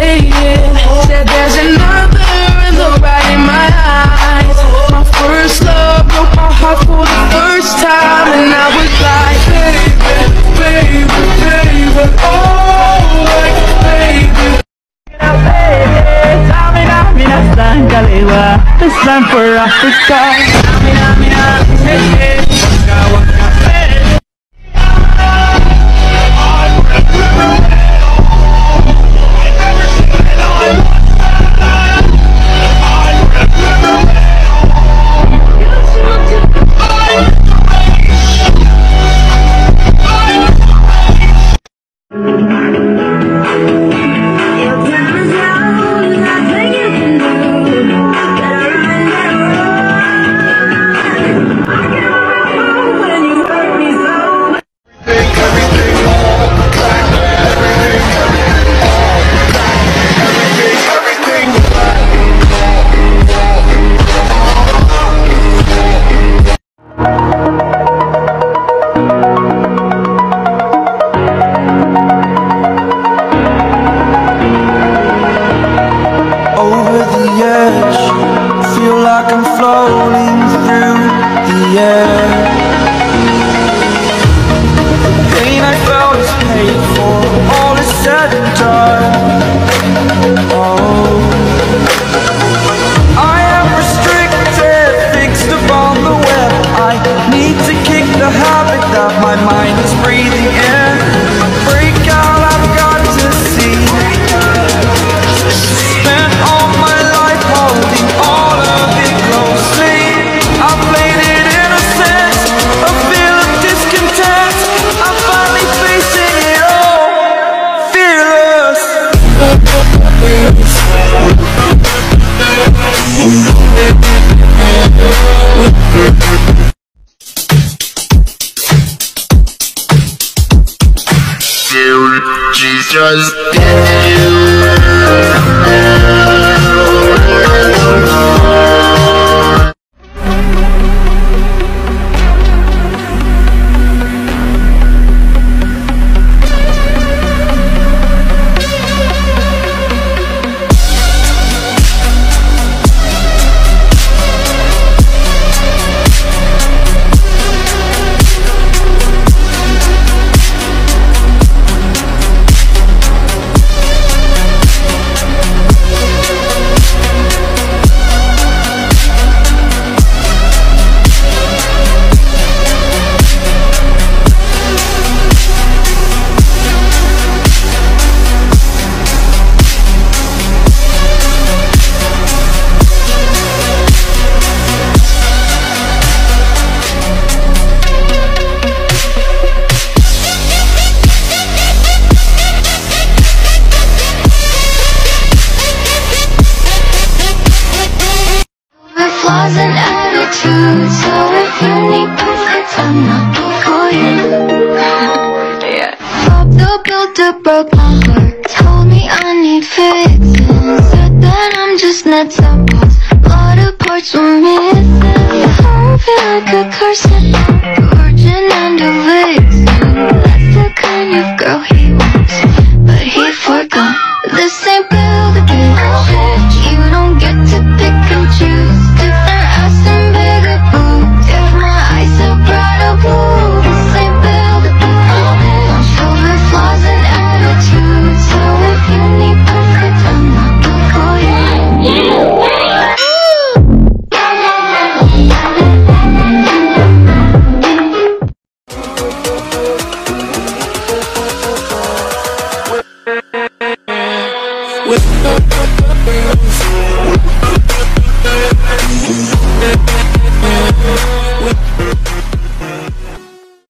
waiting. Said there's another in the right in my eyes. My first love broke my heart for the first time, and I was like, baby, baby, baby, oh, like, baby. It's time for Africa. Jesus. Flaws and attitudes, so if you need perfect, I'm not for you. Yeah. Pop the builder broke my heart, told me I need fixing, said that I'm just nuts and bolts, a lot of parts were missing. I feel like a carson, a virgin and a vixen. That's the kind of girl he wants, but he forgot. This ain't build a bitch, you don't get to pick and choose. Different ass and bigger boobs, if my eyes are brighter blue. This ain't build a bitch, I'm filled with flaws and attitudes, so if you need perfect, I'm not good for you. With